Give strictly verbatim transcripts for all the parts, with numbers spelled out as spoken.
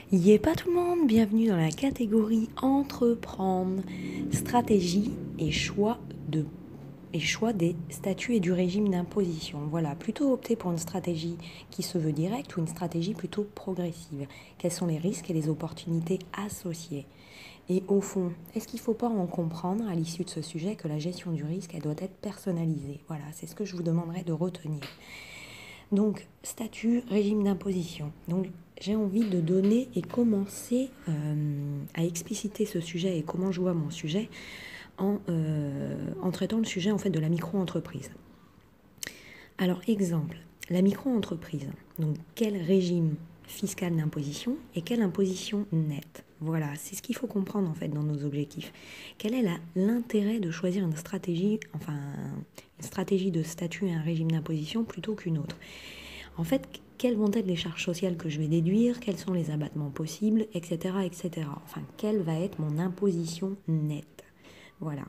Yé pas tout le monde, bienvenue dans la catégorie entreprendre, stratégie et choix de et choix des statuts et du régime d'imposition. Voilà, plutôt opter pour une stratégie qui se veut directe ou une stratégie plutôt progressive. Quels sont les risques et les opportunités associées? Et au fond, est-ce qu'il ne faut pas en comprendre à l'issue de ce sujet que la gestion du risque, elle doit être personnalisée? Voilà, c'est ce que je vous demanderai de retenir. Donc, statut, régime d'imposition. Donc, j'ai envie de donner et commencer euh, à expliciter ce sujet et comment je vois mon sujet en, euh, en traitant le sujet en fait de la micro-entreprise. Alors, exemple, la micro-entreprise. Donc, quel régime fiscal d'imposition et quelle imposition nette? Voilà, c'est ce qu'il faut comprendre en fait dans nos objectifs. Quel est l'intérêt de choisir une stratégie, enfin une stratégie de statut et un régime d'imposition plutôt qu'une autre? En fait, quelles vont être les charges sociales que je vais déduire, quels sont les abattements possibles, et cetera, et cetera. Enfin, quelle va être mon imposition nette? Voilà.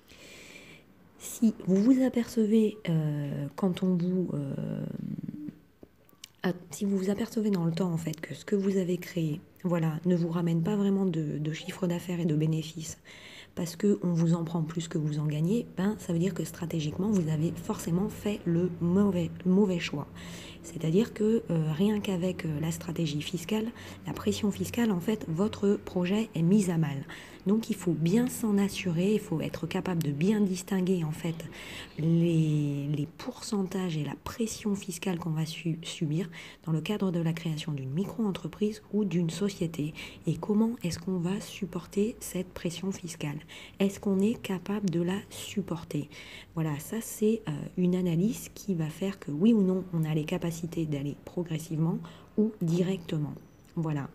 Si vous vous apercevez, euh, quand on vous... Euh, si vous vous apercevez dans le temps, en fait, que ce que vous avez créé, voilà, ne vous ramène pas vraiment de, de chiffre d'affaires et de bénéfices, parce qu'on vous en prend plus que vous en gagnez, ben, ça veut dire que stratégiquement, vous avez forcément fait le mauvais, mauvais choix. C'est-à-dire que euh, rien qu'avec euh, la stratégie fiscale, la pression fiscale, en fait, votre projet est mis à mal. Donc il faut bien s'en assurer, il faut être capable de bien distinguer en fait les, les pourcentages et la pression fiscale qu'on va su- subir dans le cadre de la création d'une micro-entreprise ou d'une société. Et comment est-ce qu'on va supporter cette pression fiscale? Est-ce qu'on est capable de la supporter? Voilà, ça c'est euh, une analyse qui va faire que oui ou non, on a les capacités d'aller progressivement ou directement. Voilà.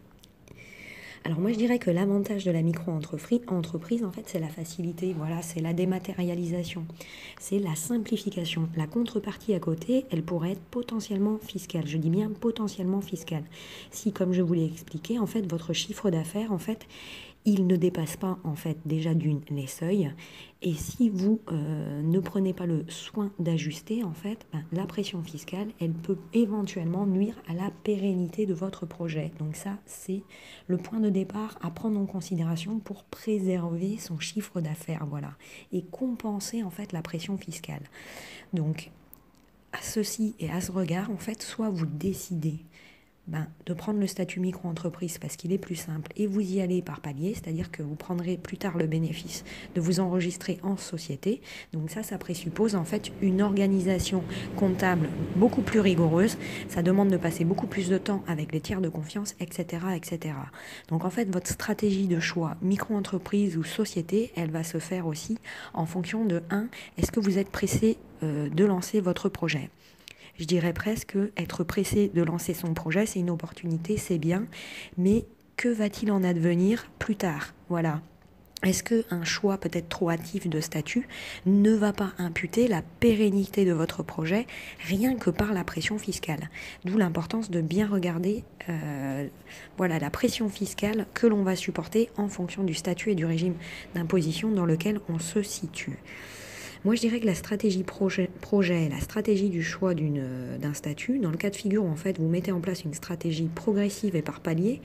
Alors moi je dirais que l'avantage de la micro-entreprise, entreprise, en fait, c'est la facilité, voilà, c'est la dématérialisation, c'est la simplification. La contrepartie à côté, elle pourrait être potentiellement fiscale. Je dis bien potentiellement fiscale. Si, comme je vous l'ai expliqué, en fait, votre chiffre d'affaires, en fait, il ne dépasse pas en fait déjà d'une les seuils, et si vous euh, ne prenez pas le soin d'ajuster en fait, ben, la pression fiscale elle peut éventuellement nuire à la pérennité de votre projet. Donc ça c'est le point de départ à prendre en considération pour préserver son chiffre d'affaires, voilà, et compenser en fait la pression fiscale. Donc à ceci et à ce regard en fait, soit vous décidez ben, de prendre le statut micro-entreprise parce qu'il est plus simple et vous y allez par palier, c'est-à-dire que vous prendrez plus tard le bénéfice de vous enregistrer en société. Donc ça, ça présuppose en fait une organisation comptable beaucoup plus rigoureuse. Ça demande de passer beaucoup plus de temps avec les tiers de confiance, et cetera, et cetera. Donc en fait, votre stratégie de choix micro-entreprise ou société, elle va se faire aussi en fonction de un, est-ce que vous êtes pressé euh, de lancer votre projet? Je dirais presque être pressé de lancer son projet, c'est une opportunité, c'est bien, mais que va-t-il en advenir plus tard? Voilà. Est-ce qu'un choix peut-être trop hâtif de statut ne va pas imputer la pérennité de votre projet rien que par la pression fiscale? D'où l'importance de bien regarder euh, voilà, la pression fiscale que l'on va supporter en fonction du statut et du régime d'imposition dans lequel on se situe. Moi, je dirais que la stratégie projet, projet la stratégie du choix d'une, d'un statut, dans le cas de figure où en fait vous mettez en place une stratégie progressive et par palier,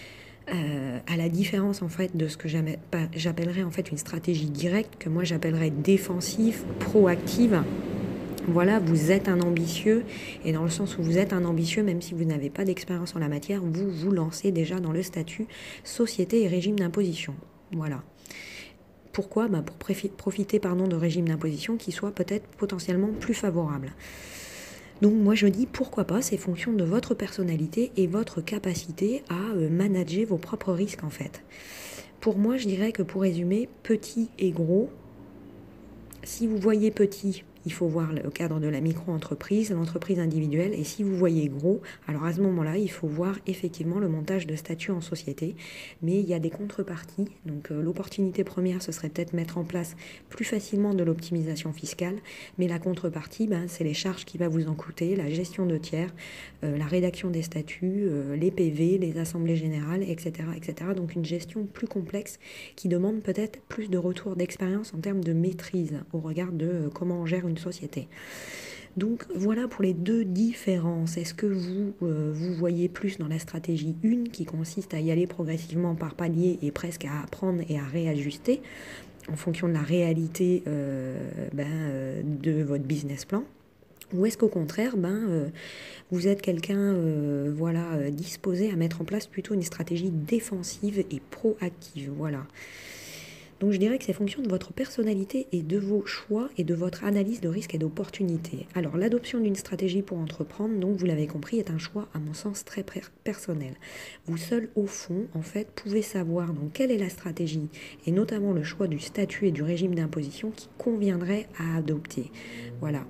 euh, à la différence en fait de ce que j'appellerais en fait une stratégie directe, que moi j'appellerais défensive, proactive. Voilà, vous êtes un ambitieux, et dans le sens où vous êtes un ambitieux, même si vous n'avez pas d'expérience en la matière, vous vous lancez déjà dans le statut société et régime d'imposition. Voilà. Pourquoi? Bah pour profiter pardon, de régimes d'imposition qui soient peut-être potentiellement plus favorables. Donc moi je dis pourquoi pas, c'est fonction de votre personnalité et votre capacité à manager vos propres risques en fait. Pour moi je dirais que pour résumer, petit et gros, si vous voyez petit, il faut voir le cadre de la micro-entreprise, l'entreprise individuelle, et si vous voyez gros, alors à ce moment-là, il faut voir effectivement le montage de statut en société, mais il y a des contreparties, donc euh, l'opportunité première, ce serait peut-être mettre en place plus facilement de l'optimisation fiscale, mais la contrepartie, ben, c'est les charges qui va vous en coûter, la gestion de tiers, euh, la rédaction des statuts, euh, les P V, les assemblées générales, et cetera, et cetera. Donc une gestion plus complexe qui demande peut-être plus de retour d'expérience en termes de maîtrise au regard de euh, comment on gère une société. Donc voilà pour les deux différences. Est-ce que vous, euh, vous voyez plus dans la stratégie une qui consiste à y aller progressivement par palier et presque à apprendre et à réajuster en fonction de la réalité euh, ben, euh, de votre business plan? Ou est-ce qu'au contraire, ben, euh, vous êtes quelqu'un euh, voilà, euh, disposé à mettre en place plutôt une stratégie défensive et proactive? Voilà. Donc je dirais que c'est fonction de votre personnalité et de vos choix et de votre analyse de risques et d'opportunités. Alors l'adoption d'une stratégie pour entreprendre, donc vous l'avez compris, est un choix à mon sens très personnel. Vous seul au fond, en fait, pouvez savoir donc quelle est la stratégie et notamment le choix du statut et du régime d'imposition qui conviendrait à adopter. Voilà.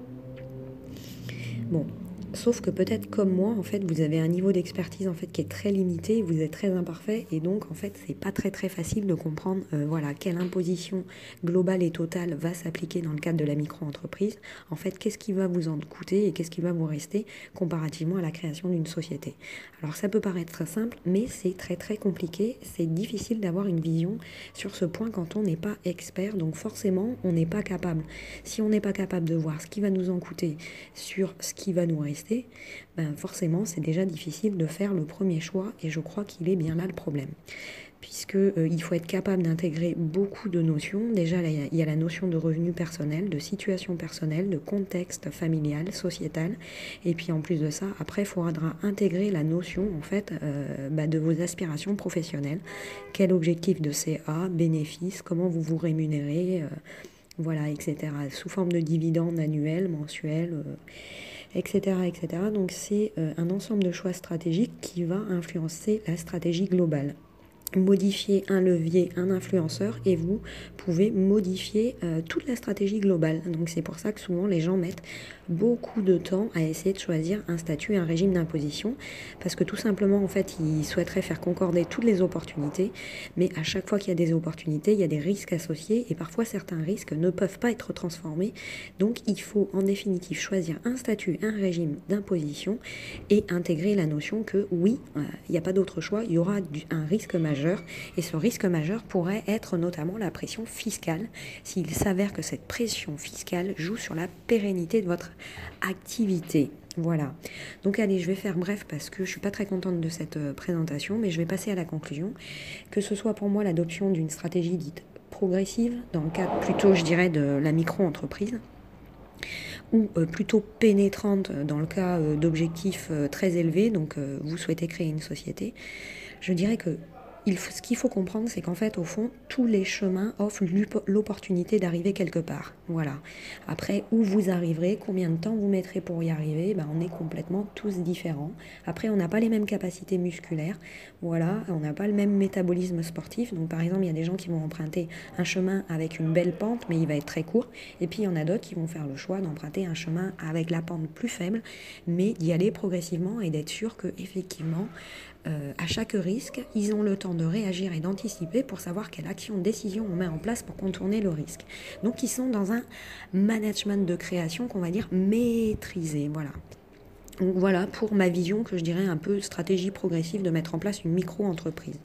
Bon, sauf que peut-être comme moi, en fait, vous avez un niveau d'expertise en fait qui est très limité, vous êtes très imparfait et donc en fait, c'est pas très très facile de comprendre euh, voilà, quelle imposition globale et totale va s'appliquer dans le cadre de la micro-entreprise. En fait, qu'est-ce qui va vous en coûter et qu'est-ce qui va vous rester comparativement à la création d'une société. Alors ça peut paraître simple, mais c'est très très compliqué, c'est difficile d'avoir une vision sur ce point quand on n'est pas expert, donc forcément, on n'est pas capable. Si on n'est pas capable de voir ce qui va nous en coûter sur ce qui va nous rester, ben forcément c'est déjà difficile de faire le premier choix et je crois qu'il est bien là le problème. Puisque euh, il faut être capable d'intégrer beaucoup de notions. Déjà, là, il y a la notion de revenu personnel, de situation personnelle, de contexte familial, sociétal. Et puis en plus de ça, après, il faudra intégrer la notion en fait euh, bah, de vos aspirations professionnelles. Quel objectif de C A, bénéfices, comment vous vous rémunérez, euh, voilà, et cetera. Sous forme de dividendes annuels, mensuels. Euh, etc, et cetera. Donc c'est euh, un ensemble de choix stratégiques qui va influencer la stratégie globale. Modifier un levier, un influenceur, et vous pouvez modifier euh, toute la stratégie globale. Donc c'est pour ça que souvent les gens mettent beaucoup de temps à essayer de choisir un statut et un régime d'imposition, parce que tout simplement en fait ils souhaiteraient faire concorder toutes les opportunités, mais à chaque fois qu'il y a des opportunités, il y a des risques associés, et parfois certains risques ne peuvent pas être transformés. Donc il faut en définitive choisir un statut, un régime d'imposition, et intégrer la notion que oui, il euh, n'y a pas d'autre choix, il y aura du, un risque majeur. Et ce risque majeur pourrait être notamment la pression fiscale, s'il s'avère que cette pression fiscale joue sur la pérennité de votre activité. Voilà. Donc allez, je vais faire bref parce que je ne suis pas très contente de cette euh, présentation, mais je vais passer à la conclusion. Que ce soit pour moi l'adoption d'une stratégie dite progressive, dans le cadre plutôt, je dirais, de la micro-entreprise, ou euh, plutôt pénétrante dans le cas euh, d'objectifs euh, très élevés, donc euh, vous souhaitez créer une société, je dirais que Il faut, ce qu'il faut comprendre, c'est qu'en fait, au fond, tous les chemins offrent l'opportunité d'arriver quelque part. Voilà. Après, où vous arriverez, combien de temps vous mettrez pour y arriver, ben, on est complètement tous différents. Après, on n'a pas les mêmes capacités musculaires. Voilà. On n'a pas le même métabolisme sportif. Donc, par exemple, il y a des gens qui vont emprunter un chemin avec une belle pente, mais il va être très court. Et puis, il y en a d'autres qui vont faire le choix d'emprunter un chemin avec la pente plus faible, mais d'y aller progressivement et d'être sûr que, effectivement, Euh, à chaque risque, ils ont le temps de réagir et d'anticiper pour savoir quelle action, décision on met en place pour contourner le risque. Donc ils sont dans un management de création qu'on va dire maîtrisé. Voilà. Donc voilà pour ma vision que je dirais un peu stratégie progressive de mettre en place une micro-entreprise.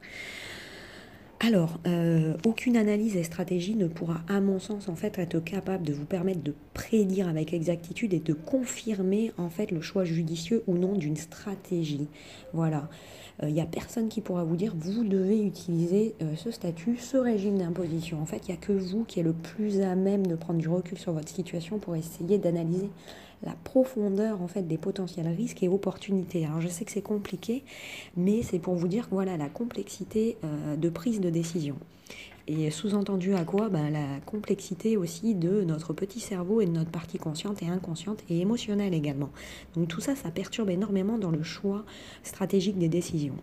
Alors, euh, aucune analyse et stratégie ne pourra, à mon sens, en fait, être capable de vous permettre de prédire avec exactitude et de confirmer, en fait, le choix judicieux ou non d'une stratégie. Voilà. Il euh, n'y a personne qui pourra vous dire, vous devez utiliser euh, ce statut, ce régime d'imposition. En fait, il n'y a que vous qui êtes le plus à même de prendre du recul sur votre situation pour essayer d'analyser la profondeur en fait des potentiels risques et opportunités. Alors je sais que c'est compliqué, mais c'est pour vous dire voilà la complexité euh, de prise de décision. Et sous-entendu à quoi ben, la complexité aussi de notre petit cerveau et de notre partie consciente et inconsciente et émotionnelle également. Donc tout ça, ça perturbe énormément dans le choix stratégique des décisions.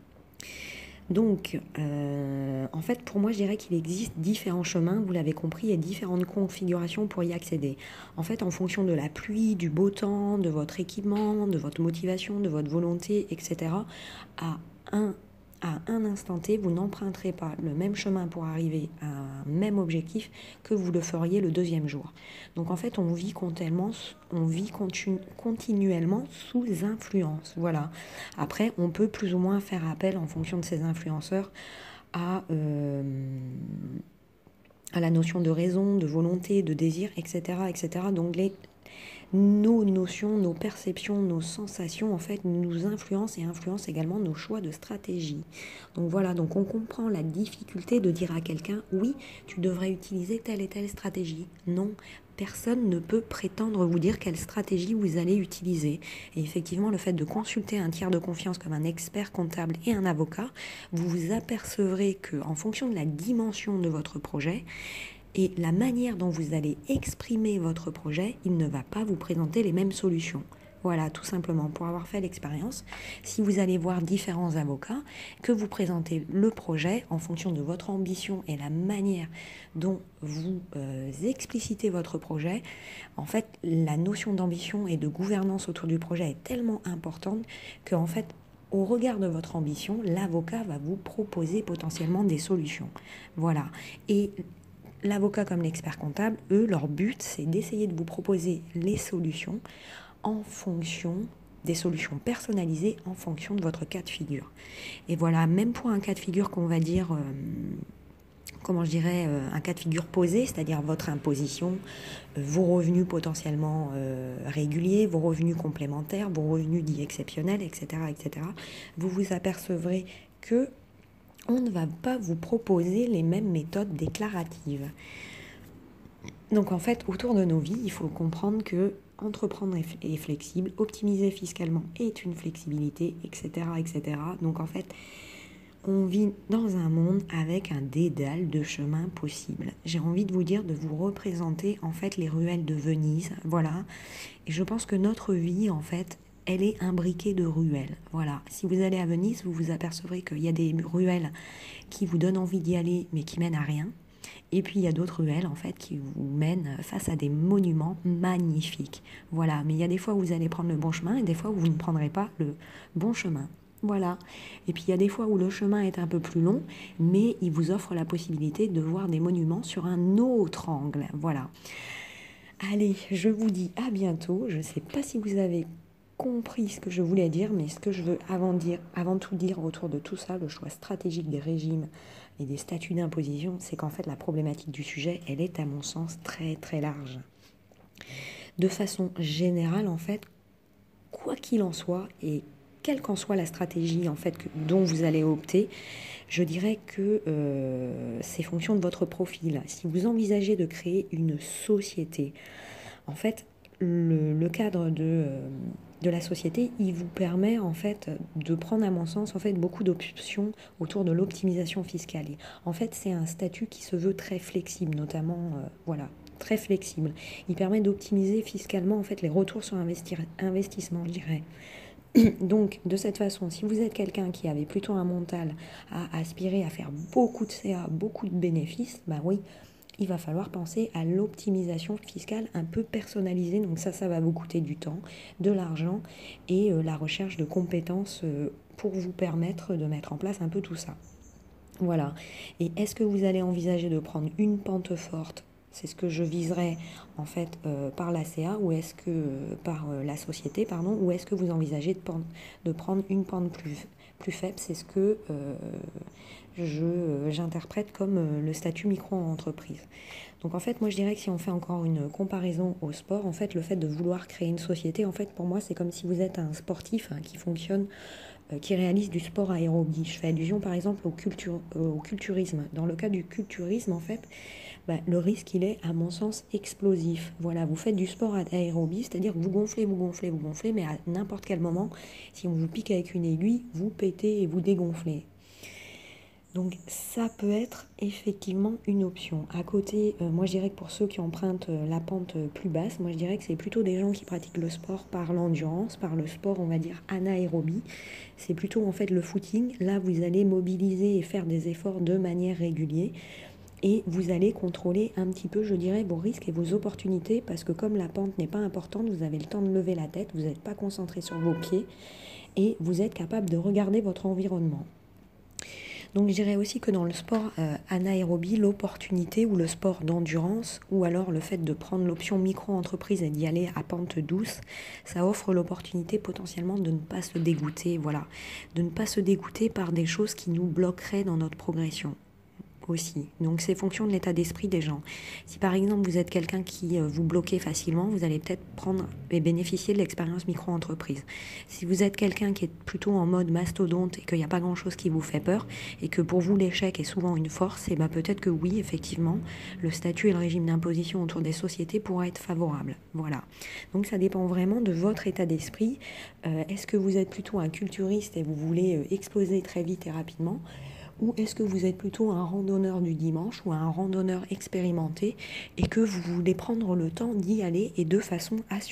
Donc, euh, en fait, pour moi, je dirais qu'il existe différents chemins, vous l'avez compris, et différentes configurations pour y accéder. En fait, en fonction de la pluie, du beau temps, de votre équipement, de votre motivation, de votre volonté, et cetera, à un à un instant T, vous n'emprunterez pas le même chemin pour arriver à un même objectif que vous le feriez le deuxième jour. Donc en fait, on vit continuellement, on vit continu, continuellement sous influence. Voilà. Après, on peut plus ou moins faire appel en fonction de ces influenceurs à, euh, à la notion de raison, de volonté, de désir, et cetera, et cetera. Donc les nos notions, nos perceptions, nos sensations, en fait, nous influencent et influencent également nos choix de stratégie. Donc voilà, donc on comprend la difficulté de dire à quelqu'un, oui, tu devrais utiliser telle et telle stratégie. Non, personne ne peut prétendre vous dire quelle stratégie vous allez utiliser. Et effectivement, le fait de consulter un tiers de confiance comme un expert comptable et un avocat, vous vous apercevrez qu'en fonction de la dimension de votre projet, et la manière dont vous allez exprimer votre projet, il ne va pas vous présenter les mêmes solutions. Voilà, tout simplement, pour avoir fait l'expérience, si vous allez voir différents avocats, que vous présentez le projet en fonction de votre ambition et la manière dont vous euh, explicitez votre projet, en fait, la notion d'ambition et de gouvernance autour du projet est tellement importante qu'en fait, au regard de votre ambition, l'avocat va vous proposer potentiellement des solutions. Voilà. Et l'avocat comme l'expert comptable, eux, leur but, c'est d'essayer de vous proposer les solutions en fonction des solutions personnalisées en fonction de votre cas de figure. Et voilà, même pour un cas de figure qu'on va dire, euh, comment je dirais, euh, un cas de figure posé, c'est-à-dire votre imposition, euh, vos revenus potentiellement euh, réguliers, vos revenus complémentaires, vos revenus dits exceptionnels, et cetera, et cetera, vous vous apercevrez que on ne va pas vous proposer les mêmes méthodes déclaratives. Donc en fait, autour de nos vies, il faut comprendre que entreprendre est flexible, optimiser fiscalement est une flexibilité, et cetera, et cetera. Donc en fait, on vit dans un monde avec un dédale de chemins possibles. J'ai envie de vous dire, de vous représenter en fait les ruelles de Venise, voilà. Et je pense que notre vie, en fait, elle est imbriquée de ruelles. Voilà. Si vous allez à Venise, vous vous apercevrez qu'il y a des ruelles qui vous donnent envie d'y aller, mais qui mènent à rien. Et puis il y a d'autres ruelles, en fait, qui vous mènent face à des monuments magnifiques. Voilà. Mais il y a des fois où vous allez prendre le bon chemin et des fois où vous ne prendrez pas le bon chemin. Voilà. Et puis il y a des fois où le chemin est un peu plus long, mais il vous offre la possibilité de voir des monuments sur un autre angle. Voilà. Allez, je vous dis à bientôt. Je ne sais pas si vous avez compris ce que je voulais dire, mais ce que je veux avant, dire, avant tout dire autour de tout ça, le choix stratégique des régimes et des statuts d'imposition, c'est qu'en fait la problématique du sujet, elle est à mon sens très très large. De façon générale, en fait, quoi qu'il en soit, et quelle qu'en soit la stratégie en fait que, dont vous allez opter, je dirais que euh, c'est fonction de votre profil. Si vous envisagez de créer une société, en fait, le, le cadre de, euh, de la société, il vous permet en fait de prendre, à mon sens, en fait, beaucoup d'options autour de l'optimisation fiscale. Et, en fait, c'est un statut qui se veut très flexible, notamment, euh, voilà, très flexible. Il permet d'optimiser fiscalement en fait les retours sur investir, investissement, je dirais. Donc, de cette façon, si vous êtes quelqu'un qui avait plutôt un mental à aspirer à faire beaucoup de C A, beaucoup de bénéfices, bah oui, il va falloir penser à l'optimisation fiscale un peu personnalisée. Donc ça, ça va vous coûter du temps, de l'argent et euh, la recherche de compétences euh, pour vous permettre de mettre en place un peu tout ça. Voilà. Et est-ce que vous allez envisager de prendre une pente forte? C'est ce que je viserais en fait euh, par la C A ou est-ce que euh, par euh, la société, pardon, ou est-ce que vous envisagez de, pente, de prendre une pente plus, plus faible? C'est ce que euh, je, euh, j'interprète comme euh, le statut micro-entreprise. Donc en fait, moi je dirais que si on fait encore une comparaison au sport, en fait le fait de vouloir créer une société, en fait pour moi c'est comme si vous êtes un sportif hein, qui fonctionne, euh, qui réalise du sport aérobie. Je fais allusion par exemple au, culture, euh, au culturisme. Dans le cas du culturisme, en fait, bah, le risque, il est, à mon sens, explosif. Voilà, vous faites du sport aérobie, c'est-à-dire que vous gonflez, vous gonflez, vous gonflez, mais à n'importe quel moment, si on vous pique avec une aiguille, vous pétez et vous dégonflez. Donc ça peut être effectivement une option. À côté, euh, moi je dirais que pour ceux qui empruntent euh, la pente euh, plus basse, moi je dirais que c'est plutôt des gens qui pratiquent le sport par l'endurance, par le sport on va dire anaérobie. C'est plutôt en fait le footing. Là vous allez mobiliser et faire des efforts de manière régulière. Et vous allez contrôler un petit peu, je dirais, vos risques et vos opportunités parce que comme la pente n'est pas importante, vous avez le temps de lever la tête, vous n'êtes pas concentré sur vos pieds et vous êtes capable de regarder votre environnement. Donc je dirais aussi que dans le sport euh, anaérobie, l'opportunité ou le sport d'endurance ou alors le fait de prendre l'option micro-entreprise et d'y aller à pente douce, ça offre l'opportunité potentiellement de ne pas se dégoûter, voilà, de ne pas se dégoûter par des choses qui nous bloqueraient dans notre progression. aussi. Donc c'est fonction de l'état d'esprit des gens. Si par exemple vous êtes quelqu'un qui euh, vous bloquez facilement, vous allez peut-être prendre et bénéficier de l'expérience micro-entreprise. Si vous êtes quelqu'un qui est plutôt en mode mastodonte et qu'il n'y a pas grand-chose qui vous fait peur et que pour vous l'échec est souvent une force, et ben peut-être que oui, effectivement, le statut et le régime d'imposition autour des sociétés pourra être favorable. Voilà. Donc ça dépend vraiment de votre état d'esprit. Euh, est-ce que vous êtes plutôt un culturiste et vous voulez euh, exploser très vite et rapidement ? Ou est-ce que vous êtes plutôt un randonneur du dimanche ou un randonneur expérimenté et que vous voulez prendre le temps d'y aller et de façon assurée ?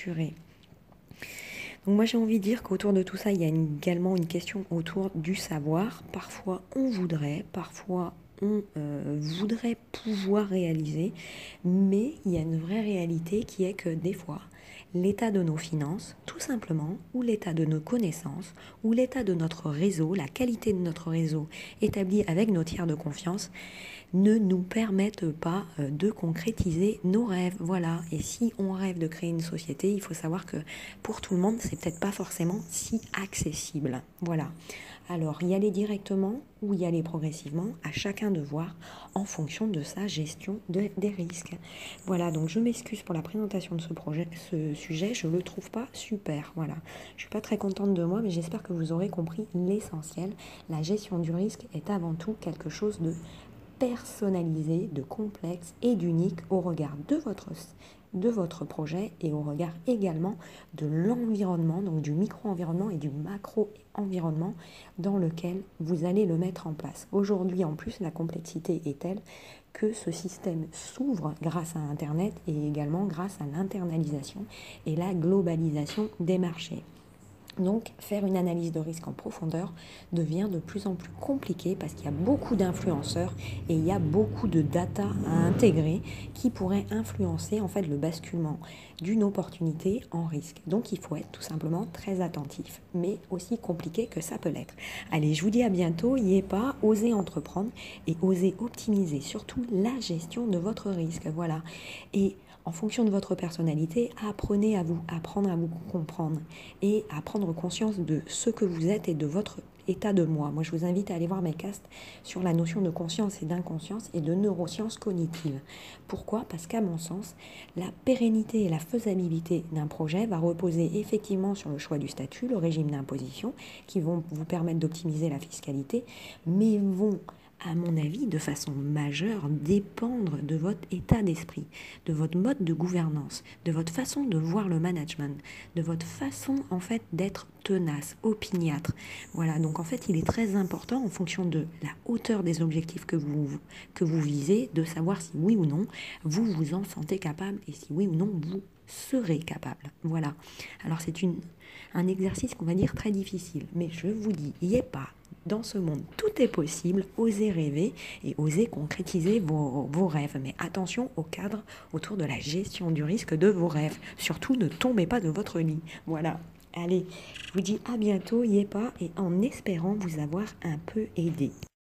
Donc moi j'ai envie de dire qu'autour de tout ça, il y a une, également une question autour du savoir. Parfois on voudrait, parfois on euh, voudrait pouvoir réaliser, mais il y a une vraie réalité qui est que des fois, l'état de nos finances, tout simplement, ou l'état de nos connaissances, ou l'état de notre réseau, la qualité de notre réseau établi avec nos tiers de confiance, ne nous permettent pas de concrétiser nos rêves. Voilà. Et si on rêve de créer une société, il faut savoir que pour tout le monde, c'est peut-être pas forcément si accessible. Voilà. Alors, y aller directement ou y aller progressivement, à chacun de voir en fonction de sa gestion de, des risques. Voilà, donc je m'excuse pour la présentation de ce projet, ce sujet, je ne le trouve pas super. Voilà, je suis pas très contente de moi, mais j'espère que vous aurez compris l'essentiel. La gestion du risque est avant tout quelque chose de personnalisé, de complexe et d'unique au regard de votre de votre projet et au regard également de l'environnement, donc du micro-environnement et du macro-environnement dans lequel vous allez le mettre en place. Aujourd'hui, en plus, la complexité est telle que ce système s'ouvre grâce à Internet et également grâce à l'internalisation et la globalisation des marchés. Donc, faire une analyse de risque en profondeur devient de plus en plus compliqué parce qu'il y a beaucoup d'influenceurs et il y a beaucoup de data à intégrer qui pourraient influencer en fait le basculement d'une opportunité en risque. Donc, il faut être tout simplement très attentif, mais aussi compliqué que ça peut l'être. Allez, je vous dis à bientôt. Y est pas, osez entreprendre et osez optimiser surtout la gestion de votre risque. Voilà. Et en fonction de votre personnalité, apprenez à vous apprendre à vous comprendre et à prendre conscience de ce que vous êtes et de votre état de moi. Moi, je vous invite à aller voir mes casts sur la notion de conscience et d'inconscience et de neurosciences cognitives. Pourquoi ? Parce qu'à mon sens, la pérennité et la faisabilité d'un projet va reposer effectivement sur le choix du statut, le régime d'imposition, qui vont vous permettre d'optimiser la fiscalité, mais vont à mon avis, de façon majeure, dépendre de votre état d'esprit, de votre mode de gouvernance, de votre façon de voir le management, de votre façon, en fait, d'être tenace, opiniâtre. Voilà, donc en fait, il est très important, en fonction de la hauteur des objectifs que vous, que vous visez, de savoir si oui ou non, vous vous en sentez capable et si oui ou non, vous serez capable. Voilà. Alors, c'est une, un exercice qu'on va dire très difficile, mais je vous dis, y est pas. Dans ce monde, tout est possible. Osez rêver et osez concrétiser vos, vos rêves. Mais attention au cadre autour de la gestion du risque de vos rêves. Surtout, ne tombez pas de votre lit. Voilà. Allez, je vous dis à bientôt, y est pas, et en espérant vous avoir un peu aidé.